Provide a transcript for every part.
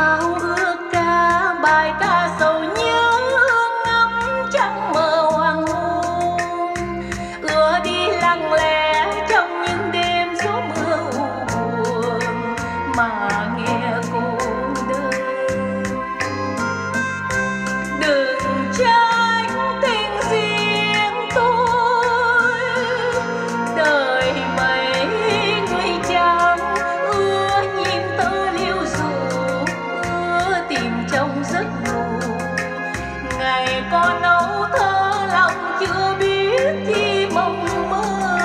ao ước ca bài ca sầu nhớ ngắm trăng mờ hoàng hôn, ưa đi lặng lẽ trong những đêm gió mưa u buồn mà nghe cô đơn. Đừng trách tình riêng tôi, đời mấy người chàng ưa nhìn tơ liêu rủ, ưa tìm trong giấc ngủ. Ngày con âu thơ lòng chưa biết khi mộng mơ,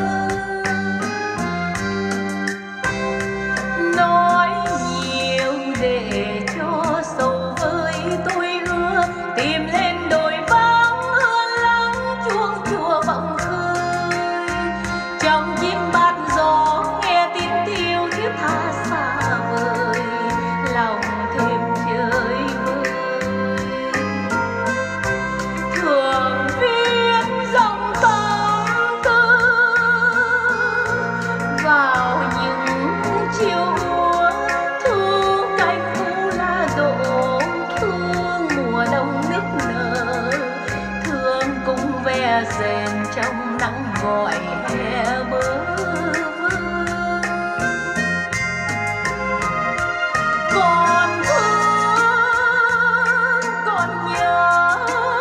nói nhiều để cho sầu vơi tôi ưa tìm lên đồi vắng ưa lắng chuông chùa vọng khơi. Trong chim bát gió nghe tiếng tiêu thiết tha xa vời, lòng thêm chơi vơi. Thường viết dòng tâm tư vào những chiều úa, thương cánh u la đổ, thương mùa đông nức nở, thương cũng ve rèn trong nắng gọi hè bơ vơ. Còn thương còn nhớ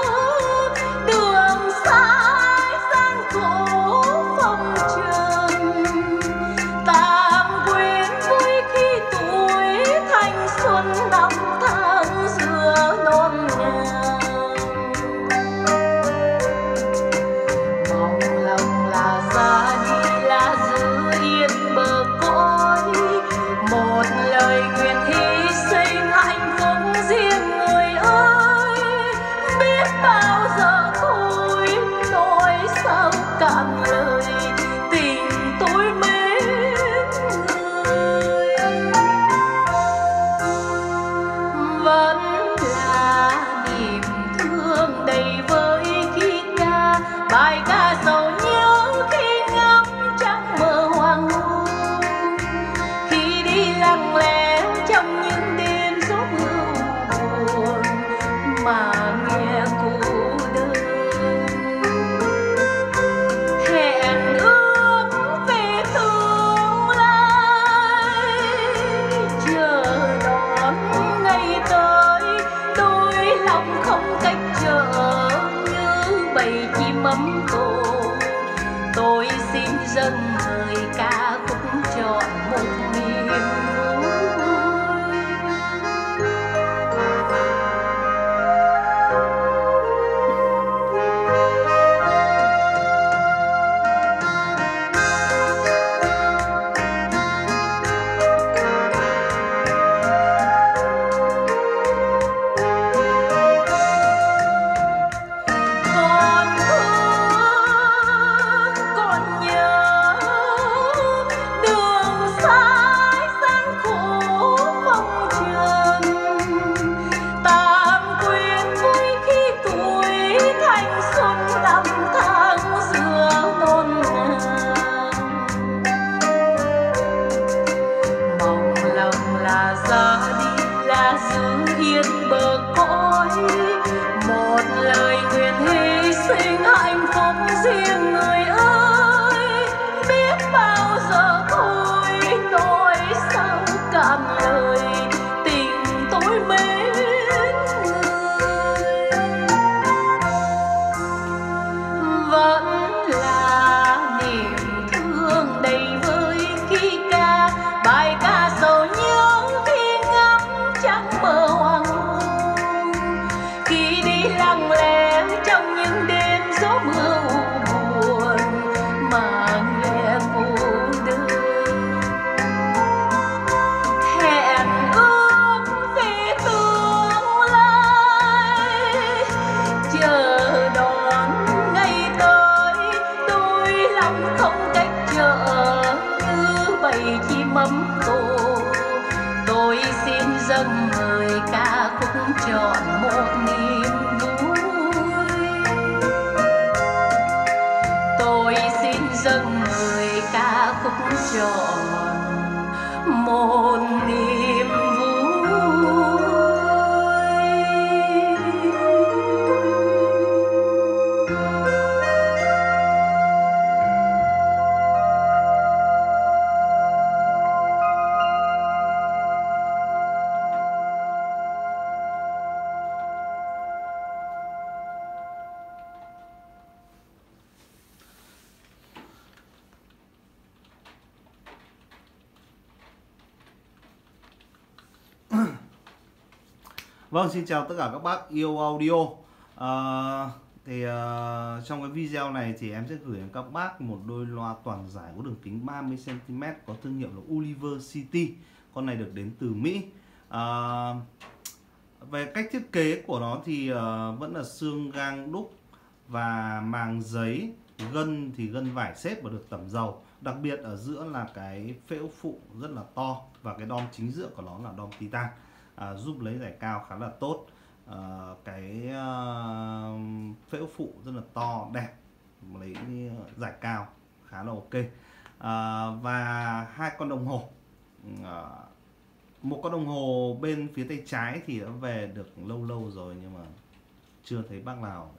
đường sai gian khổ phong trần, tạm quên vui khi tuổi thanh xuân năm tháng xưa non ngàn. Mong lòng là ra đi là giữ yên bờ cõi, một lời nguyện hy sinh hạnh phúc riêng người ơi. Biết bao giờ thôi nói sao cạn lời tình tôi mến người, vẫn là niềm thương đầy vơi khi ca bài ca sầu nhớ khi ngắm trăng mờ hoàng hôn, khi đi lặng lẽ trong những đêm gió mưa buồn mà nghe cô đơn. Hẹn ước về tương lai, chờ đón ngày tới, đôi lòng không cách trở như bầy chim ấm tổ. Tôi xin dâng lời ca khúc trọn một niềm vui. Còn thương còn nhớ đường sai gian khổ phong trần, tạm quên vui khi tuổi thanh xuân năm tháng xưa non ngàn. Mong lòng là ra đi là giữ yên bờ cõi, một lời nguyện hy sinh hạnh phúc riêng người ơi. Biết bao giờ thôi nói sao cạn lời tình tôi mến người, vẫn là niềm thương đầy vơi khi ca bài ca sầu nhớ khi ngắm trăng mờ hoàng hôn, khi đi lặng lẽ trong những đêm gió mưa u buồn mà nghe cô đơn. Hẹn ước về tương lai, chờ đón ngày tới, đôi lòng không cách trở như bầy chim ấm tổ. Tôi xin dâng lời ca khúc trọn một niềm vui. Tôi xin dâng lời ca khúc trọn một niềm vui. Vâng, xin chào tất cả các bác yêu audio. Trong cái video này thì em sẽ gửi đến các bác một đôi loa toàn giải có đường kính 30 cm có thương hiệu là Oliver City. Con này được đến từ Mỹ. Về cách thiết kế của nó thì vẫn là xương gang đúc và màng giấy, gân thì gân vải xếp và được tẩm dầu. Đặc biệt ở giữa là cái phễu phụ rất là to và cái đom chính giữa của nó là đom titan, giúp lấy giải cao khá là tốt. Phễu phụ rất là to đẹp, lấy giải cao khá là ok. Và hai con đồng hồ, một con đồng hồ bên phía tay trái thì đã về được lâu rồi nhưng mà chưa thấy bác nào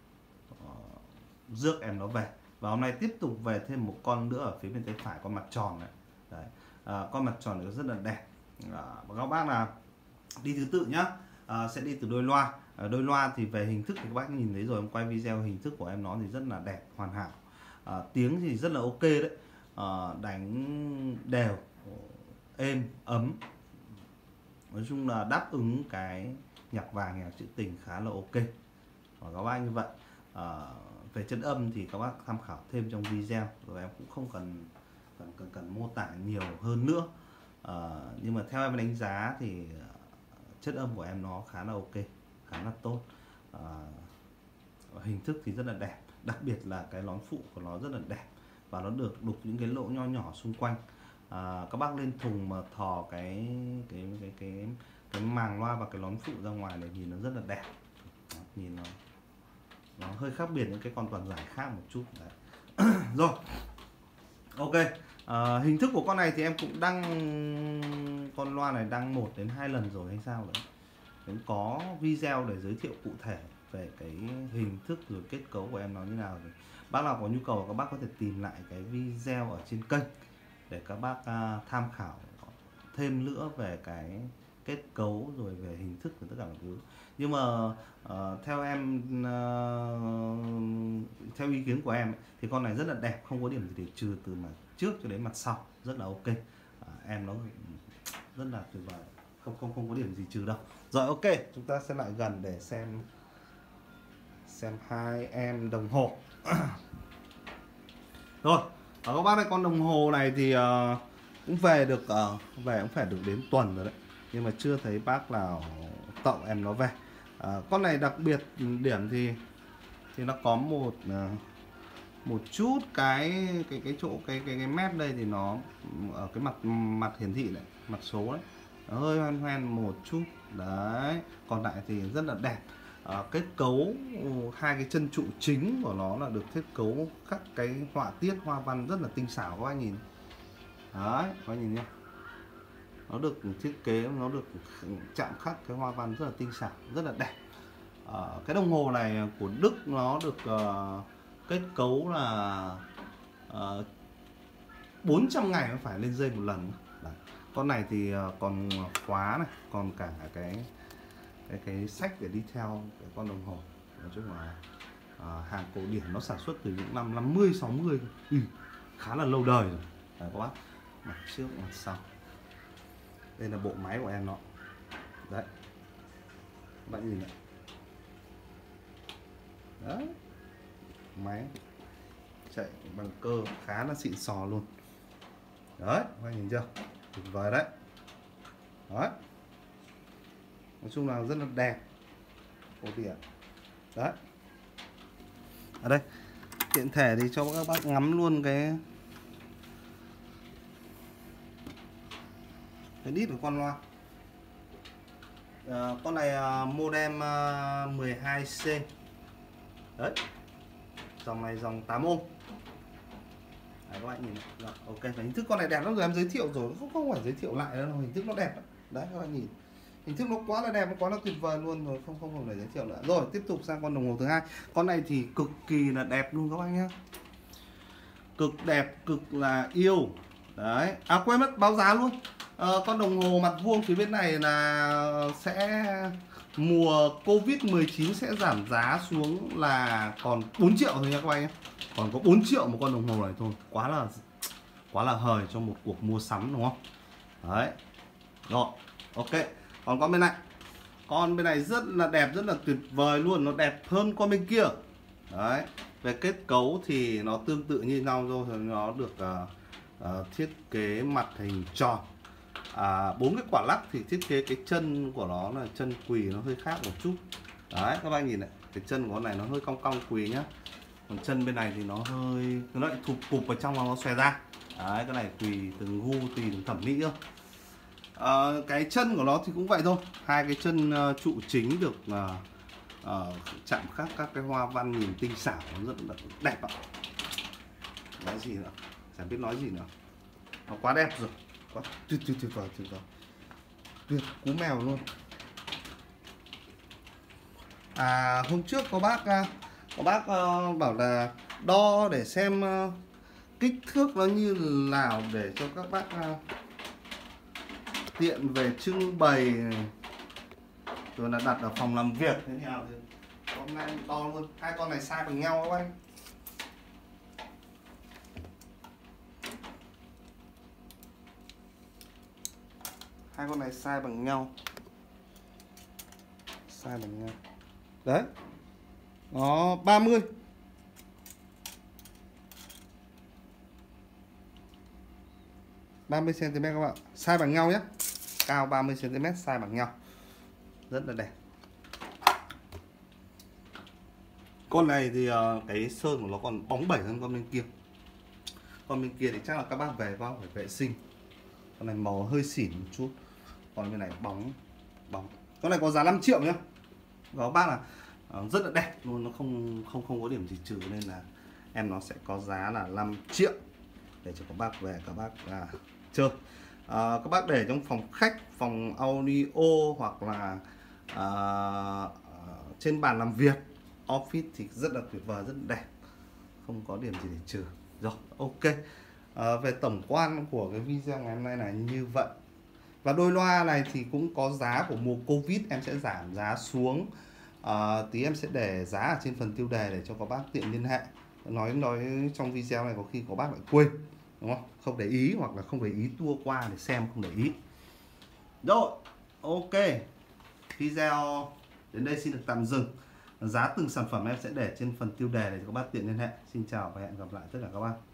rước em nó về. Và hôm nay tiếp tục về thêm một con nữa ở phía bên tay phải, con mặt tròn này. Đấy. Con mặt tròn này rất là đẹp. Và các bác là đi thứ tự nhá. Sẽ đi từ đôi loa. Đôi loa thì về hình thức thì các bác nhìn thấy rồi, em quay video hình thức của em nó thì rất là đẹp, hoàn hảo. Tiếng thì rất là ok đấy. Đánh đều, êm, ấm. Nói chung là đáp ứng cái nhạc vàng, nhạc trữ tình khá là ok. Và các bác như vậy. Về chất âm thì các bác tham khảo thêm trong video, rồi em cũng không cần mô tả nhiều hơn nữa. Nhưng mà theo em đánh giá thì chất âm của em nó khá là ok, khá là tốt. Hình thức thì rất là đẹp, đặc biệt là cái nón phụ của nó rất là đẹp và nó được đục những cái lỗ nho nhỏ xung quanh. Các bác lên thùng mà thò cái màng loa và cái nón phụ ra ngoài này nhìn nó rất là đẹp. Nhìn nó hơi khác biệt những cái con toàn giải khác một chút. Đấy. Rồi, ok. Hình thức của con này thì em cũng đăng con loa này đăng 1 đến 2 lần rồi hay sao đấy. Cũng có video để giới thiệu cụ thể về cái hình thức rồi kết cấu của em nó như nào. Thì bác nào có nhu cầu các bác có thể tìm lại cái video ở trên kênh để các bác tham khảo thêm nữa về cái kết cấu rồi về hình thức và tất cả mọi thứ. Nhưng mà theo em, theo ý kiến của em thì con này rất là đẹp, không có điểm gì để trừ từ mặt trước cho đến mặt sau, rất là ok. Em nó rất là tuyệt vời, không có điểm gì trừ đâu. Rồi ok, chúng ta sẽ lại gần để xem hai em đồng hồ. Rồi, các bác ơi, con đồng hồ này thì cũng về cũng phải được đến tuần rồi đấy, nhưng mà chưa thấy bác nào tậu em nó về. Con này đặc biệt điểm thì nó có một chút cái chỗ cái mép đây thì nó ở cái mặt hiển thị này, mặt số đấy, nó hơi hoen một chút đấy, còn lại thì rất là đẹp. Kết cấu hai cái chân trụ chính của nó là được thiết cấu các cái họa tiết hoa văn rất là tinh xảo, các anh nhìn đấy, các anh nhìn nhá, nó được thiết kế, nó được chạm khắc cái hoa văn rất là tinh xảo, rất là đẹp. Cái đồng hồ này của Đức nó được kết cấu là 400 ngày nó phải lên dây một lần. Đấy. Con này thì còn khóa này, còn cả cái sách để đi theo cái con đồng hồ. Nói chung là hàng cổ điển, nó sản xuất từ những năm 50 60, khá là lâu đời rồi. Đấy, các bác, mặt trước mặt sau. Đây là bộ máy của em nó. Đấy, bạn nhìn này. Đấy, máy chạy bằng cơ khá là xịn sò luôn. Đấy, các bạn nhìn chưa, tuyệt vời đấy. Đấy, nói chung là rất là đẹp, cổ điển. Đấy, ở đây tiện thể thì cho các bác ngắm luôn cái đít của con loa. Con này modem 12C. Đấy, dòng này dòng 8 ohm. Đấy, các bạn nhìn này. Rồi, ok, và hình thức con này đẹp lắm rồi, em giới thiệu rồi, không phải giới thiệu lại đâu, hình thức nó đẹp. Đấy, các bạn nhìn, hình thức nó quá là đẹp, nó quá là tuyệt vời luôn rồi, không phải giới thiệu nữa. Rồi, tiếp tục sang con đồng hồ thứ hai. Con này thì cực kỳ là đẹp luôn các bác nhá, cực đẹp, cực là yêu. Đấy, quên mất báo giá luôn. Con đồng hồ mặt vuông phía bên này là sẽ mùa Covid-19 sẽ giảm giá xuống là còn 4 triệu thôi nha các bạn nhé. Còn có 4 triệu một con đồng hồ này thôi, quá là hời cho một cuộc mua sắm đúng không? Đấy. Rồi, ok. Còn con bên này Con bên này rất là đẹp, rất là tuyệt vời luôn, nó đẹp hơn con bên kia. Đấy, về kết cấu thì nó tương tự như nhau thôi, nó được thiết kế mặt hình tròn. 4 cái quả lắc thì thiết kế cái chân của nó là chân quỳ nó hơi khác một chút. Đấy, các bạn nhìn này, cái chân của con này nó hơi cong cong quỳ nhá. Còn chân bên này thì nó hơi, nó lại thụp cụp vào trong nó xòe ra. Đấy, cái này tùy từng gu, tùy từng thẩm mỹ thôi. Cái chân của nó thì cũng vậy thôi, hai cái chân trụ chính được chạm khắc các cái hoa văn nhìn tinh xảo, rất là đẹp ạ. Nói gì nữa, chẳng biết nói gì nữa, nó quá đẹp rồi, quá tuyệt vời, tuyệt cú mèo luôn. Hôm trước có bác bảo là đo để xem kích thước nó như nào để cho các bác tiện về trưng bày này, rồi là đặt ở phòng làm việc thế nào thì hôm nay đo luôn. Hai con này size bằng nhau các anh. Hai con này size bằng nhau. Size bằng nhau. Đấy. Nó 30. cm các bạn. Size bằng nhau nhé. Cao 30 cm, size bằng nhau. Rất là đẹp. Con này thì cái sơn của nó còn bóng bẩy hơn con bên kia. Con bên kia thì chắc là các bác về vào phải vệ sinh. Con này màu hơi xỉn một chút. Còn bên này bóng. Con này có giá 5 triệu nhá. Đó bác là rất là đẹp luôn, nó không có điểm gì trừ, nên là em nó sẽ có giá là 5 triệu để cho các bác về các bác chơi. Các bác để trong phòng khách, phòng audio hoặc là trên bàn làm việc, office thì rất là tuyệt vời, rất là đẹp, không có điểm gì để trừ. Rồi, ok. Về tổng quan của cái video ngày hôm nay là như vậy. Và đôi loa này thì cũng có giá của mùa Covid, em sẽ giảm giá xuống. Tí em sẽ để giá ở trên phần tiêu đề để cho các bác tiện liên hệ. Nói trong video này có khi có bác lại quên, đúng không? Không để ý, hoặc là không để ý tua qua để xem, không để ý. Rồi, ok. Video đến đây xin được tạm dừng. Giá từng sản phẩm em sẽ để trên phần tiêu đề để cho các bác tiện liên hệ. Xin chào và hẹn gặp lại tất cả các bác.